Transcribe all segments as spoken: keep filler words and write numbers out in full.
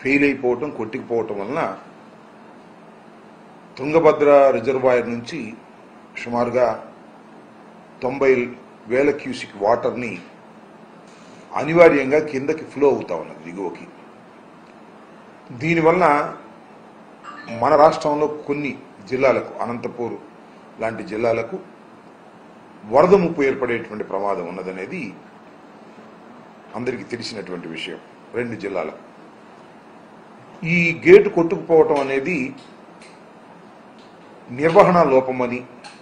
Fail అయిపోవటం, కొట్టుకుపోవటం వలన Tungabhadra reservoir నుంచి సుమారుగా తొంభై వేల క్యూసిక్ వాటర్ని అనివార్యంగా కిందకి ఫ్లో అవుతా ఉన్నది దిగువకి. దీనివల్ల మన రాష్ట్రంలో కొన్ని జిల్లాలకు, అనంతపూర్ లాంటి జిల్లాలకు వరద ముప్పు ఏర్పడేటువంటి ప్రమాదం ఉన్నదనేది అందరికీ తెలిసినటువంటి విషయం. రెండు జిల్లాలకు ఈ గేటు కొట్టుకుపోవటం అనేది నిర్వహణ లోపమని,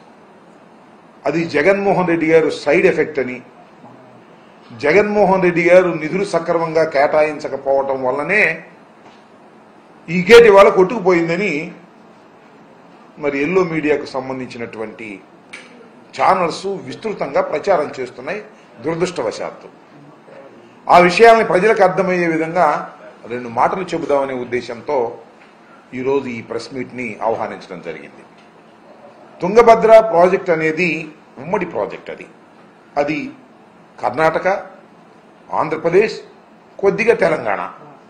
అది జగన్మోహన్ రెడ్డి గారు సైడ్ ఎఫెక్ట్ అని, జగన్మోహన్ రెడ్డి గారు నిధులు సక్రమంగా కేటాయించకపోవటం వల్లనే ఈ గేట్ ఇవాళ కొట్టుకుపోయిందని మరి ఎల్లో మీడియాకు సంబంధించినటువంటి ఛానల్స్ విస్తృతంగా ప్రచారం చేస్తున్నాయి. దురదృష్టవశాత్తు ఆ విషయాన్ని ప్రజలకు అర్థమయ్యే విధంగా రెండు మాటలు చెబుదామనే ఉద్దేశంతో ఈరోజు ఈ ప్రెస్ మీట్ని ఆహ్వానించడం జరిగింది. తుంగభద్ర ప్రాజెక్ట్ అనేది ఉమ్మడి ప్రాజెక్ట్. అది అది కర్ణాటక, ఆంధ్రప్రదేశ్, కొద్దిగా తెలంగాణ,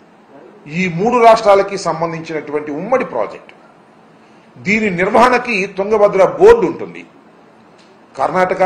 ఈ మూడు రాష్ట్రాలకి సంబంధించినటువంటి ఉమ్మడి ప్రాజెక్ట్. దీని నిర్వహణకి తుంగభద్ర బోర్డు ఉంటుంది. కర్ణాటక,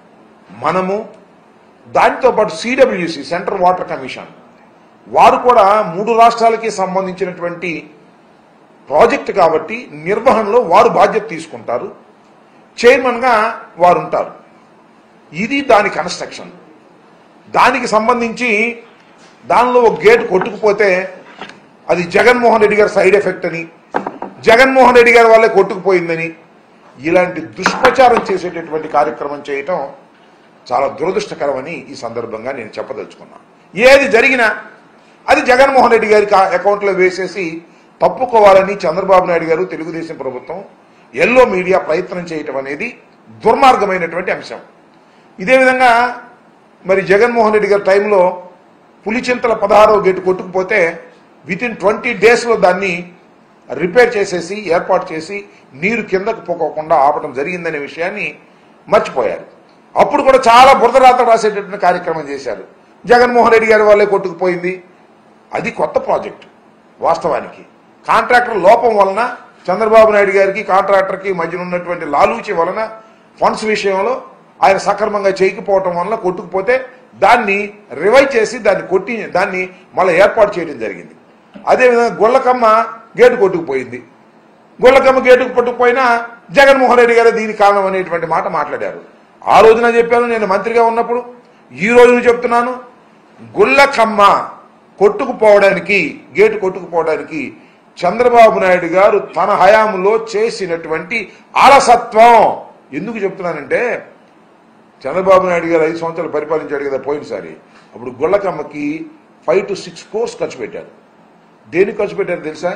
మనము, దానితో పాటు సిడబ్ల్యూసి సెంట్రల్ వాటర్ కమిషన్ వారు కూడా మూడు రాష్ట్రాలకి సంబంధించినటువంటి ప్రాజెక్ట్ కాబట్టి నిర్వహణలో వారు బాధ్యత తీసుకుంటారు. చైర్మన్గా వారు ఉంటారు. ఇది దాని కన్స్ట్రక్షన్. దానికి సంబంధించి దానిలో ఒక గేటు కొట్టుకుపోతే అది జగన్మోహన్ రెడ్డి గారి సైడ్ ఎఫెక్ట్ అని, జగన్మోహన్ రెడ్డి గారి వల్లే కొట్టుకుపోయిందని ఇలాంటి దుష్ప్రచారం చేసేటటువంటి కార్యక్రమం చేయటం చాలా దురదృష్టకరమని ఈ సందర్భంగా నేను చెప్పదలుచుకున్నాను. ఏది జరిగినా అది జగన్మోహన్ రెడ్డి గారి అకౌంట్లో వేసేసి తప్పుకోవాలని చంద్రబాబు నాయుడు గారు, తెలుగుదేశం ప్రభుత్వం, ఎల్లో మీడియా ప్రయత్నం చేయటం అనేది దుర్మార్గమైనటువంటి అంశం. ఇదే విధంగా మరి జగన్మోహన్ రెడ్డి గారి టైంలో పులిచింతల పదహారవ గేటు కొట్టుకుపోతే విత్ ఇన్ ట్వంటీ డేస్లో దాన్ని రిపేర్ చేసేసి ఏర్పాటు చేసి నీరు కిందకు పోకోకుండా ఆపడం జరిగిందనే విషయాన్ని మర్చిపోయారు. అప్పుడు కూడా చాలా బురదరాత రాసేటటువంటి కార్యక్రమం చేశారు. జగన్మోహన్ రెడ్డి గారి వాళ్ళే కొట్టుకుపోయింది. అది కొత్త ప్రాజెక్టు. వాస్తవానికి కాంట్రాక్టర్ లోపం వలన, చంద్రబాబు నాయుడు గారికి కాంట్రాక్టర్కి మధ్యన ఉన్నటువంటి లాలూచి వలన, ఫండ్స్ విషయంలో ఆయన సక్రమంగా చేయకపోవటం వలన కొట్టుకుపోతే దాన్ని రివైవ్ చేసి దాన్ని కొట్టి దాన్ని మళ్ళీ ఏర్పాటు చేయడం జరిగింది. అదేవిధంగా గొల్లకమ్మ గేటు కొట్టుకుపోయింది. గొల్లకమ్మ గేటుకు కొట్టుకుపోయినా జగన్మోహన్ రెడ్డి గారు దీనికి కారణం అనేటువంటి మాట మాట్లాడారు. ఆ రోజున చెప్పాను నేను మంత్రిగా ఉన్నప్పుడు, ఈ రోజున చెప్తున్నాను, గొల్లకమ్మ కొట్టుకుపోవడానికి, గేటు కొట్టుకుపోవడానికి చంద్రబాబు నాయుడు గారు తన హయాంలో చేసినటువంటి అలసత్వం. ఎందుకు చెప్తున్నానంటే, చంద్రబాబు నాయుడు గారు ఐదు సంవత్సరాలు పరిపాలించాడు కదా పోయినసారి. అప్పుడు గొల్లకమ్మకి ఫైవ్ టు సిక్స్ కోర్స్ ఖర్చు పెట్టారు. దేనికి ఖర్చు పెట్టారు తెలుసా?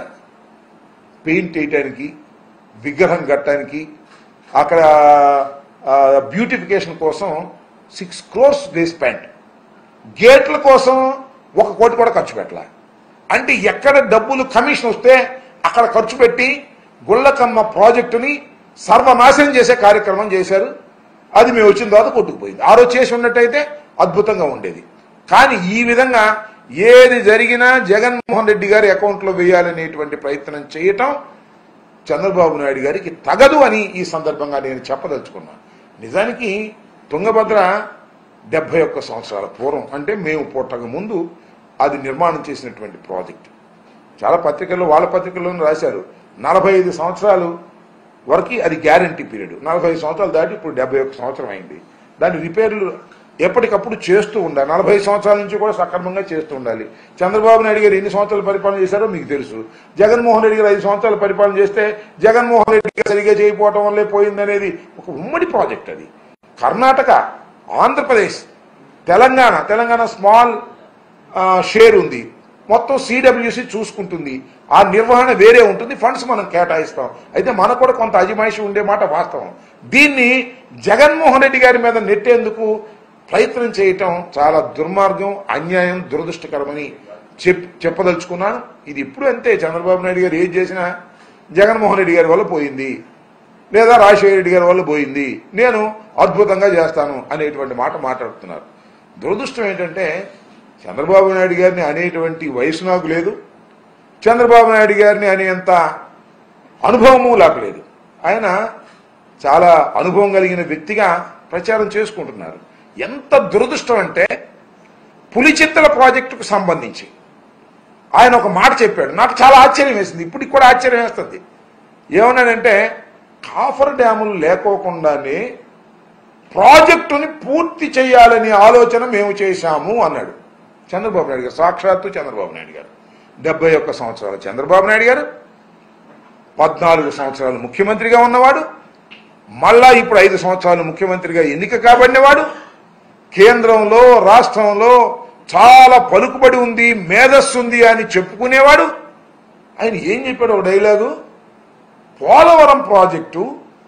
పెయింట్ వేయటానికి, విగ్రహం కట్టడానికి, అక్కడ బ్యూటిఫికేషన్ కోసం సిక్స్ క్రోర్స్ దే స్పెండ్. గేట్ల కోసం ఒక కోటి కూడా ఖర్చు పెట్టాల. అంటే ఎక్కడ డబ్బులు కమిషన్ వస్తే అక్కడ ఖర్చు పెట్టి గుళ్ళకమ్మ ప్రాజెక్టుని సర్వనాశనం చేసే కార్యక్రమం చేశారు. అది మేము వచ్చిన తర్వాత కొట్టుకుపోయింది. ఆ రోజు చేసి ఉన్నట్టయితే అద్భుతంగా ఉండేది. కానీ ఈ విధంగా ఏది జరిగినా జగన్మోహన్ రెడ్డి గారి అకౌంట్లో వేయాలనేటువంటి ప్రయత్నం చేయటం చంద్రబాబు నాయుడు గారికి తగదు అని ఈ సందర్భంగా నేను చెప్పదలుచుకున్నాను. నిజానికి తుంగభద్ర డెబ్బై ఒక్క సంవత్సరాల పూర్వం, అంటే మేము పుట్టక ముందు అది నిర్మాణం చేసినటువంటి ప్రాజెక్ట్. చాలా పత్రికల్లో, వాళ్ళ పత్రికల్లోనూ రాశారు, నలభై ఐదు సంవత్సరాలు వరకు అది గ్యారంటీ పీరియడ్. నలభై ఐదు సంవత్సరాలు దాటి ఇప్పుడు డెబ్బై ఒక్క సంవత్సరం అయింది. దాని రిపేర్లు ఎప్పటికప్పుడు చేస్తూ ఉండాలి. నలభై సంవత్సరాల నుంచి కూడా సక్రమంగా చేస్తూ ఉండాలి. చంద్రబాబు నాయుడు గారు ఎన్ని సంవత్సరాలు పరిపాలన చేశారో మీకు తెలుసు. జగన్మోహన్ రెడ్డి గారు ఐదు సంవత్సరాలు పరిపాలన చేస్తే జగన్మోహన్ రెడ్డి గారు సరిగా చేయకపోవటం వల్లే పోయిందనేది ఒక ఉమ్మడి ప్రాజెక్ట్. అది కర్ణాటక, ఆంధ్రప్రదేశ్, తెలంగాణ తెలంగాణ స్మాల్ షేర్ ఉంది. మొత్తం సిడబ్ల్యూసి చూసుకుంటుంది. ఆ నిర్వహణ వేరే ఉంటుంది. ఫండ్స్ మనం కేటాయిస్తాం. అయితే మనకు కూడా కొంత అజమాయిషి ఉండే మాట వాస్తవం. దీన్ని జగన్మోహన్ రెడ్డి గారి మీద నెట్టేందుకు ప్రయత్నం చేయటం చాలా దుర్మార్గం, అన్యాయం, దురదృష్టకరమని చెప్ చెప్పదలుచుకున్నాను. ఇది ఇప్పుడు అంతే. చంద్రబాబు నాయుడు గారు ఏది చేసినా జగన్మోహన్ రెడ్డి గారి వల్ల పోయింది, లేదా రాజశేఖర రెడ్డి గారి వల్ల పోయింది, నేను అద్భుతంగా చేస్తాను అనేటువంటి మాట మాట్లాడుతున్నారు. దురదృష్టం ఏంటంటే చంద్రబాబు నాయుడు గారిని అనేటువంటి వయసు నాకు లేదు, చంద్రబాబు నాయుడు గారిని అనేంత అనుభవము లేకలేదు. ఆయన చాలా అనుభవం కలిగిన వ్యక్తిగా ప్రచారం చేసుకుంటున్నారు. ఎంత దురదృష్టం అంటే పులిచింతల ప్రాజెక్టుకు సంబంధించి ఆయన ఒక మాట చెప్పాడు, నాకు చాలా ఆశ్చర్యం వేసింది, ఇప్పటికి కూడా ఆశ్చర్యం వేస్తుంది. ఏమన్నాడంటే కాఫర్ డ్యాములు లేకోకుండానే ప్రాజెక్టుని పూర్తి చేయాలని ఆలోచన మేము చేశాము అన్నాడు చంద్రబాబు నాయుడు గారు. సాక్షాత్తు చంద్రబాబు నాయుడు గారు, డెబ్బై ఒక్క సంవత్సరాలు చంద్రబాబు నాయుడు గారు, పద్నాలుగు సంవత్సరాలు ముఖ్యమంత్రిగా ఉన్నవాడు, మళ్ళా ఇప్పుడు ఐదు సంవత్సరాలు ముఖ్యమంత్రిగా ఎన్నిక కాబడినవాడు, కేంద్రంలో రాష్ట్రంలో చాలా పలుకుబడి ఉంది, మేధస్సు ఉంది అని చెప్పుకునేవాడు. ఆయన ఏం చెప్పాడు ఒక డైలాగు, పోలవరం ప్రాజెక్టు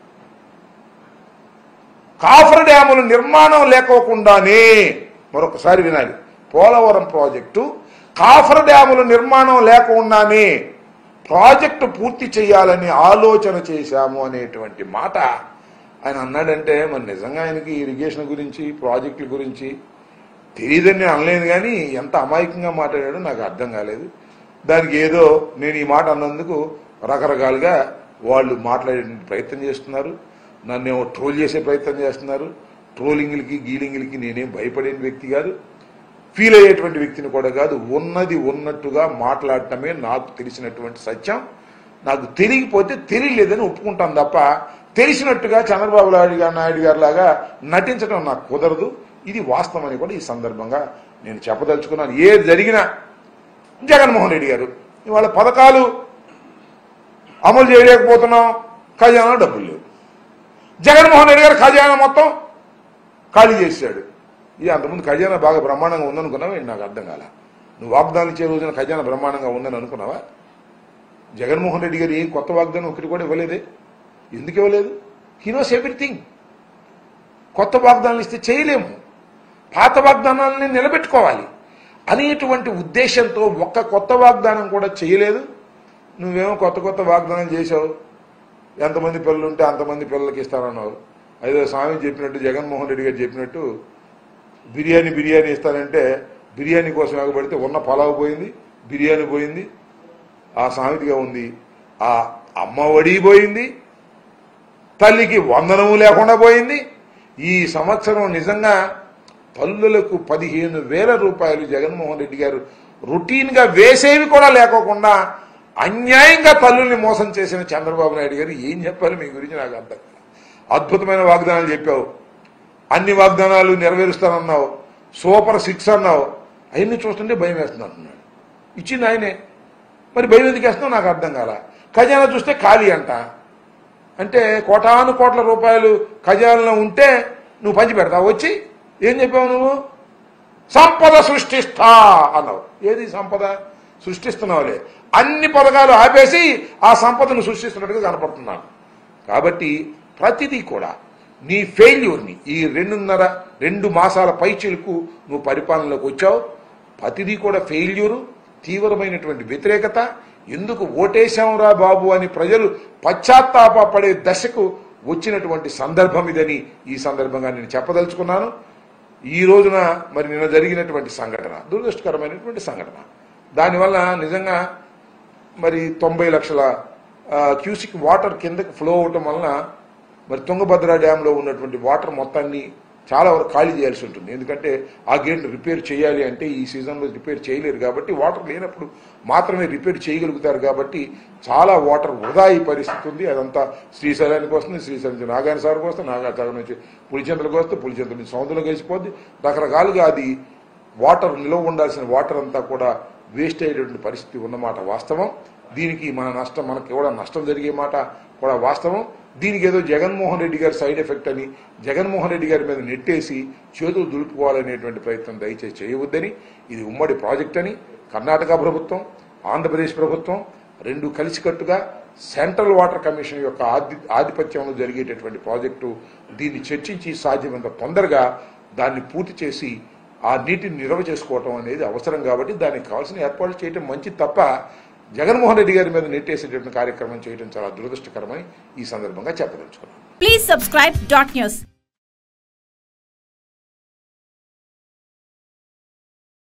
కాఫర్ డ్యాముల నిర్మాణం లేకోకుండానే, మరొకసారి వినాలి, పోలవరం ప్రాజెక్టు కాఫర్ డ్యాముల నిర్మాణం లేకుండానే ప్రాజెక్టు పూర్తి చేయాలని ఆలోచన చేశాము అనేటువంటి మాట ఆయన అన్నాడంటే మరి నిజంగా ఆయనకి ఇరిగేషన్ గురించి ప్రాజెక్టుల గురించి తెలియదని అనలేదు, కానీ ఎంత అమాయకంగా మాట్లాడాడో నాకు అర్థం కాలేదు. దానికి ఏదో నేను ఈ మాట అన్నందుకు రకరకాలుగా వాళ్ళు మాట్లాడే ప్రయత్నం చేస్తున్నారు, నన్నేమో ట్రోల్ చేసే ప్రయత్నం చేస్తున్నారు. ట్రోలింగ్లకి గీలింగ్లకి నేనేం భయపడే వ్యక్తి కాదు, ఫీల్ అయ్యేటువంటి వ్యక్తిని కూడా కాదు. ఉన్నది ఉన్నట్టుగా మాట్లాడటమే నాకు తెలిసినటువంటి సత్యం. నాకు తెలియకపోతే తెలియలేదని ఒప్పుకుంటాను తప్ప తెలిసినట్టుగా చంద్రబాబు నాయుడు గారు నాయుడు గారి లాగా నటించడం నాకు కుదరదు. ఇది వాస్తవం అని కూడా ఈ సందర్భంగా నేను చెప్పదలుచుకున్నాను. ఏది జరిగినా జగన్మోహన్ రెడ్డి గారు ఇవాళ పథకాలు అమలు చేయలేకపోతున్నాం, ఖజానా డబ్బులు లేవు. జగన్మోహన్ రెడ్డి గారు ఖజానా మొత్తం ఖాళీ చేశాడు. ఇది అంతకుముందు ఖజానా బాగా బ్రహ్మాండంగా ఉందనుకున్నావా? నాకు అర్థం కాల. నువ్వు వాగ్దానం ఇచ్చే రోజున ఖజానా బ్రహ్మాండంగా ఉందని అనుకున్నావా? జగన్మోహన్ రెడ్డి గారు ఏ కొత్త వాగ్దానం ఒకటి కూడా ఇవ్వలేదే. ఎందుకు ఇవ్వలేదు? He knows everything. కొత్త వాగ్దానాలు ఇస్తే చేయలేము, పాత వాగ్దానాలని నిలబెట్టుకోవాలి అనేటువంటి ఉద్దేశంతో ఒక్క కొత్త వాగ్దానం కూడా చేయలేదు. నువ్వేమో కొత్త కొత్త వాగ్దానం చేసావు, ఎంతమంది పిల్లలు ఉంటే అంతమంది పిల్లలకి ఇస్తానన్నావు. అదే స్వామి చెప్పినట్టు, జగన్మోహన్ రెడ్డి గారు చెప్పినట్టు బిర్యానీ బిర్యానీ ఇస్తానంటే బిర్యానీ కోసం ఎగబడితే ఉన్న పలావ్ పోయింది, బిర్యానీ పోయింది, ఆ సామెతగా ఉంది. ఆ అమ్మ ఒడి పోయింది, తల్లికి వందనము లేకుండా పోయింది. ఈ సంవత్సరం నిజంగా తల్లులకు పదిహేను వేల రూపాయలు జగన్మోహన్ రెడ్డి గారు రొటీన్గా వేసేవి కూడా లేకోకుండా అన్యాయంగా తల్లుల్ని మోసం చేసిన చంద్రబాబు నాయుడు గారు ఏం చెప్పాలి మీ గురించి నాకు అర్థం. అద్భుతమైన వాగ్దానాలు చెప్పావు, అన్ని వాగ్దానాలు నెరవేరుస్తానన్నావు, సూపర్ సిక్స్ అన్నావు. అవన్నీ చూస్తుంటే భయం వేస్తుంది అంటున్నాడు. ఇచ్చింది ఆయనే, మరి భయం ఎందుకు వేస్తున్నావు నాకు అర్థం కాల. ఖజానా చూస్తే ఖాళీ అంట. అంటే కోటాను కోట్ల రూపాయలు ఖజానాలో ఉంటే నువ్వు పంచి పెడతావు. వచ్చి ఏం చెప్పావు నువ్వు? సంపద సృష్టిస్తా అన్నావు. ఏది సంపద సృష్టిస్తున్నావులే, అన్ని పథకాలు ఆపేసి ఆ సంపదను సృష్టిస్తున్నట్టుగా కనపడుతున్నాను. కాబట్టి ప్రతిదీ కూడా నీ ఫెయిల్యూర్ని ఈ రెండున్నర రెండు మాసాల పైచిలకు నువ్వు పరిపాలనలోకి వచ్చావు. ప్రతిదీ కూడా ఫెయిల్యూరు, తీవ్రమైనటువంటి వ్యతిరేకత. ఎందుకు ఓటేశాంరా బాబు అని ప్రజలు పశ్చాత్తాపడే దశకు వచ్చినటువంటి సందర్భం ఇదని ఈ సందర్భంగా నేను చెప్పదలుచుకున్నాను. ఈ రోజున మరి నిన్న జరిగినటువంటి సంఘటన దురదృష్టకరమైనటువంటి సంఘటన. దానివల్ల నిజంగా మరి తొంభై లక్షల క్యూసిక్ వాటర్ కిందకి ఫ్లో అవటం వలన మరి తుంగభద్ర డ్యాంలో ఉన్నటువంటి వాటర్ మొత్తాన్ని చాలా వరకు ఖాళీ చేయాల్సి ఉంటుంది. ఎందుకంటే ఆ గేట్ను రిపేర్ చేయాలి అంటే ఈ సీజన్లో రిపేర్ చేయలేరు కాబట్టి, వాటర్ లేనప్పుడు మాత్రమే రిపేర్ చేయగలుగుతారు కాబట్టి చాలా వాటర్ వృధా అయ్యే పరిస్థితి ఉంది. అదంతా శ్రీశైలానికి వస్తుంది, శ్రీశైలం నుంచి నాగార్జున సాగర్కి వస్తుంది, నాగార్జున సాగర్ నుంచి పులిచింతలకు వస్తుంది, పులిచింతల నుంచి సముద్రంలో కలిసిపోద్ది. రకరకాలుగా అది వాటర్ నిల్వ ఉండాల్సిన వాటర్ అంతా కూడా వేస్ట్ అయ్యేటువంటి పరిస్థితి ఉన్నమాట వాస్తవం. దీనికి మన నష్టం మనకి కూడా నష్టం జరిగే మాట కూడా వాస్తవం. దీనికి ఏదో జగన్మోహన్ రెడ్డి గారి సైడ్ ఎఫెక్ట్ అని జగన్మోహన్ రెడ్డి గారి మీద నెట్టేసి చేతులు దులుపుకోవాలనేటువంటి ప్రయత్నం దయచేసి చేయవద్దని, ఇది ఉమ్మడి ప్రాజెక్ట్ అని కర్ణాటక ప్రభుత్వం, ఆంధ్రప్రదేశ్ ప్రభుత్వం రెండు కలిసికట్టుగా సెంట్రల్ వాటర్ కమిషన్ యొక్క ఆధి ఆధిపత్యంలో జరిగేటటువంటి ప్రాజెక్టు. దీన్ని చర్చించి సాధ్యమైనంత తొందరగా దాన్ని పూర్తి చేసి ఆ నీటిని నిల్వ చేసుకోవటం అనేది అవసరం. కాబట్టి దానికి కావాల్సిన ఏర్పాట్లు చేయటం మంచిది తప్ప జగన్మోహన్ రెడ్డి గారి మీద నెట్టేసేటటువంటి కార్యక్రమం చేయడం చాలా దురదృష్టకరమని ఈ సందర్భంగా చెప్పదలుచుకున్నాను. Please subscribe dot news.